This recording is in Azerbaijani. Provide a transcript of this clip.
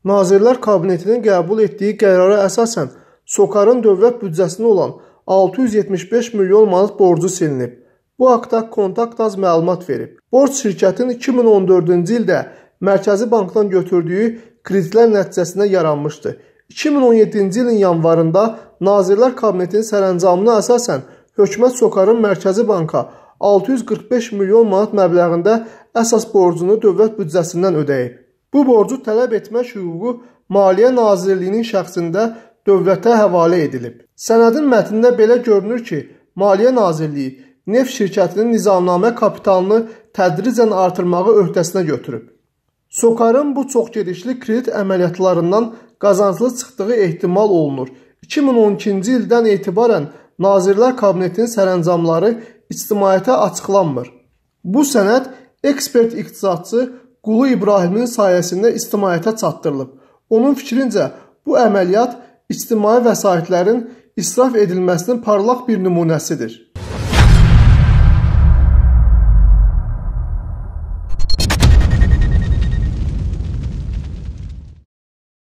Nazirlər Kabinetinin qəbul etdiyi qərara əsasən SOCAR-ın dövlət büdcəsinə olan 675 milyon manat borcu silinib. Bu haqda Kontakt Az məlumat verib. Borc şirkətin 2014-cü ildə Mərkəzi Bankdan götürdüyü kreditlər nəticəsində yaranmışdı. 2017-ci ilin yanvarında Nazirlər Kabinetinin sərəncamına əsasən hökumət SOCAR-ın Mərkəzi Banka 645 milyon manat məbləğində əsas borcunu dövlət büdcəsindən ödəyib. Bu borcu tələb etmək hüququ Maliyyə Nazirliyinin şəxsində dövlətə həvalə edilib. Sənədin mətnində belə görünür ki, Maliyyə Nazirliyi neft şirkətinin nizamnamə kapitalını tədricən artırmağı öhdəsinə götürüb. SOCAR-ın bu çoxgedişli kredit əməliyyatlarından qazanclı çıxdığı ehtimal olunur. 2012-ci ildən etibarən Nazirlər Kabinetinin sərəncamları ictimaiyyətə açıqlanmır. Bu sənəd ekspert-iqtisadçı Qulu İbrahimin sayəsində ictimaiyyətə çatdırılıb. Onun fikrincə, bu əməliyyat ictimai vəsaitlərin israf edilməsinin parlaq bir nümunəsidir.